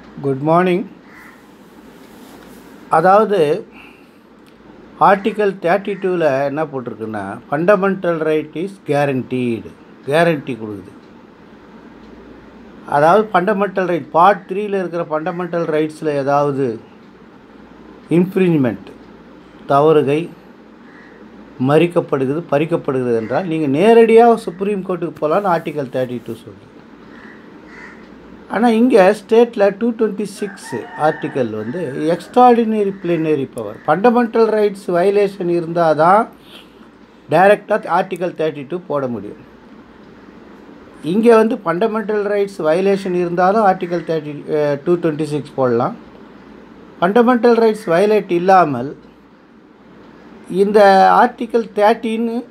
Good morning. அதாவது article 32ல் என்ன போட்டிருக்குன்னா, fundamental right is guaranteed, guarantee கொடுக்குது. அதாவது ஃபண்டமெண்டல் ரைட் பார்ட் 3ல் இருக்கிற ஃபண்டமெண்டல் ரைட்ஸில் ஏதாவது இன்ஃப்ரிஞ்ச்மெண்ட், தவறுகை மறிக்கப்படுகிறது, பறிக்கப்படுகிறது என்றால் நீங்கள் நேரடியாக சுப்ரீம் கோர்ட்டுக்கு போகலான்னு ஆர்டிக்கல் 32 சொல்லுது. ஆனால் இங்கே ஸ்டேட்டில் 226 ஆர்டிக்கல் வந்து extraordinary plenary power, fundamental rights violation இருந்தால் தான் டைரெக்டாக ஆர்டிக்கல் 32 போட முடியும். இங்கே வந்து ஃபண்டமெண்டல் ரைட்ஸ் வயலேஷன் இருந்தாலும் ஆர்டிக்கல் 226 போடலாம். ஃபண்டமெண்டல் ரைட்ஸ் வயலேட் இல்லாமல் இந்த ஆர்டிக்கல் 13ல்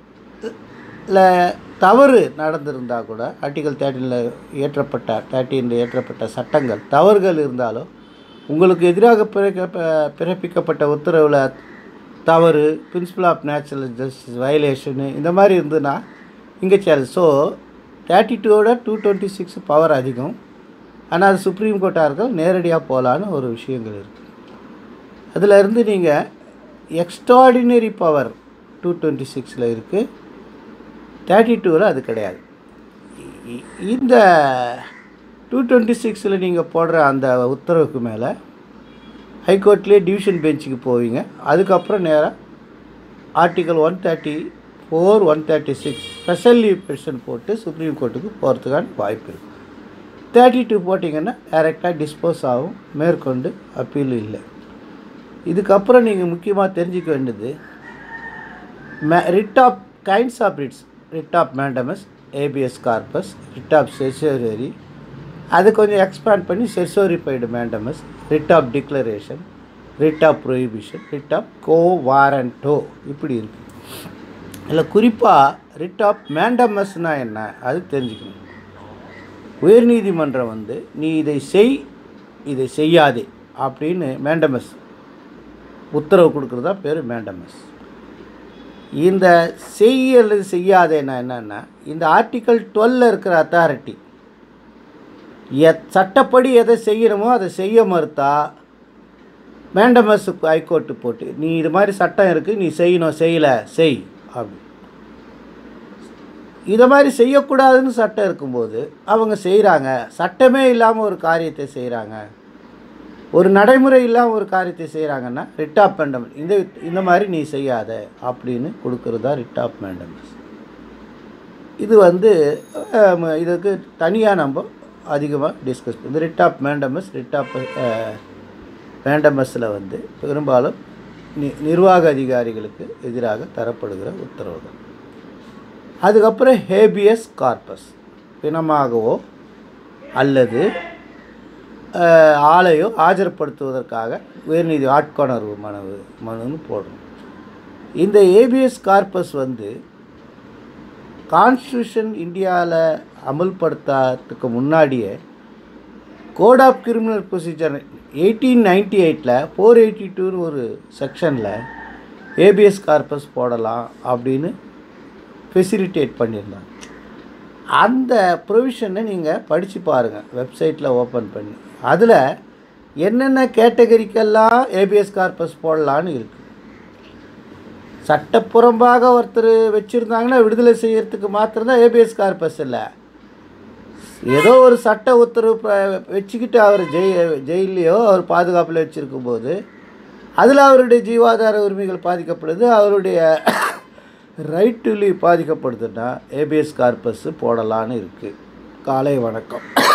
தவறு நடந்திருந்தால் கூட, ஆர்டிக்கல் 13ல் ஏற்றப்பட்ட சட்டங்கள் தவறுகள் இருந்தாலும், உங்களுக்கு எதிராக பிறப்பிக்கப்பட்ட உத்தரவில் தவறு, பிரின்சிபல் ஆஃப் நேச்சுரல் ஜஸ்டிஸ் வயலேஷனு இந்த மாதிரி இருந்ததுன்னா இங்கே சேல். ஸோ 32ஓட 226 பவர் அதிகம். ஆனால் அது சுப்ரீம் கோர்ட்டாக இருக்க நேரடியாக போகலான்னு ஒரு விஷயங்கள் இருக்குது. அதில் இருந்து நீங்கள் எக்ஸ்ட்ராடினரி பவர் 226ல் இருக்குது, 32ல் அது கிடையாது. இந்த 226ல் நீங்கள் போடுற அந்த உத்தரவுக்கு மேலே ஹைகோர்ட்லேயே டிவிஷன் பெஞ்சுக்கு போவீங்க. அதுக்கப்புறம் நேராக ஆர்டிக்கல் 134, 136 ஸ்பெஷல் லீவ் பெட்டிஷன் போட்டு சுப்ரீம் கோர்ட்டுக்கு போகிறதுக்கான வாய்ப்பு இருக்குது. 32 போட்டிங்கன்னா டைரெக்டாக டிஸ்போஸ் ஆகும், மேற்கொண்டு அப்பீல் இல்லை. இதுக்கப்புறம் நீங்கள் முக்கியமாக தெரிஞ்சிக்க வேண்டியது writ of kinds of writs, writ of mandamus, habeas corpus, writ of certiorari, அது கொஞ்சம் எக்ஸ்பேண்ட் பண்ணி certiorarified mandamus, writ of declaration, writ of prohibition, writ of quo warranto, இப்படி இருக்குது. இதில் குறிப்பாக ரிட் ஆஃப் மேண்டமஸ்னால் என்ன அது தெரிஞ்சுக்கணும். உயர்நீதிமன்றம் வந்து நீ இதை செய், இதை செய்யாதே அப்படின்னு மேண்டமஸ் உத்தரவு கொடுக்குறதா பேர் மேண்டமஸ். இந்த அல்லது செய்யாதேன்னா என்னென்னா, இந்த ஆர்டிக்கல் 12ல் இருக்கிற அத்தாரிட்டி சட்டப்படி எதை செய்யணுமோ அதை செய்ய மறுத்தா மேண்டமஸ் ஹைகோர்ட்டு போட்டு நீ இது மாதிரி சட்டம் இருக்குது, நீ செய்யணும், செய்யலை செய் அப்படி. இதை மாதிரி செய்யக்கூடாதுன்னு சட்டம் இருக்கும்போது அவங்க செய்கிறாங்க. சட்டமே இல்லாமல் ஒரு காரியத்தை செய்கிறாங்க, ஒரு நடைமுறை இல்லாமல் ஒரு காரியத்தை செய்கிறாங்கன்னா ரிட் ஆஃப் மேண்டமஸ், இந்த மாதிரி நீ செய்யாத அப்படின்னு கொடுக்குறது தான் ரிட் ஆஃப் மேண்டமஸ். இது வந்து இதுக்கு தனியாக நம்ம அதிகமாக டிஸ்கஸ் பண்ணி, இந்த writ of mandamus, writ of மேண்டமஸில் வந்து பெரும்பாலும் நிர்வாக அதிகாரிகளுக்கு எதிராக தரப்படுகிற உத்தரவுகள். அதுக்கப்புறம் ஹேபியஸ் கார்பஸ், பிணமாகவோ அல்லது ஆளையோ ஆஜர்படுத்துவதற்காக உயர்நீதி ஆட்கொணர்வு மனுன்னு போடுறோம். இந்த ஏபிஎஸ் கார்பஸ் வந்து கான்ஸ்டியூஷன் இந்தியாவில் அமல்படுத்துறதுக்கு முன்னாடியே கோட் ஆஃப் கிரிமினல் ப்ரொசீஜர் 1898ல் 482 ஒரு செக்ஷனில் ஏபிஎஸ் கார்பஸ் போடலாம் அப்படின்னு ஃபெசிலிட்டேட் பண்ணியிருந்தாங்க. அந்த ப்ரொவிஷனை நீங்கள் படித்து பாருங்கள், வெப்சைட்டில் ஓப்பன் பண்ணி. அதில் என்னென்ன கேட்டகரிக்கெல்லாம் ஏபிஎஸ் கார்பஸ் போடலான்னு இருக்குது. சட்டப்புறம்பாக ஒருத்தர் வச்சுருந்தாங்கன்னா விடுதலை செய்கிறதுக்கு மாத்திரம்தான் ஏபிஎஸ் கார்பஸ் இல்லை. ஏதோ ஒரு சட்ட உத்தரவு வச்சுக்கிட்டு அவர் ஜெயிலையோ அவர் பாதுகாப்பில் வச்சுருக்கும்போது அதில் அவருடைய ஜீவாதார உரிமைகள் பாதிக்கப்படுது, அவருடைய ரைட் டு லீவ் பாதிக்கப்படுதுன்னா ஏபிஎஸ் கார்பஸ் போடலான்னு இருக்குது. காலை வணக்கம்.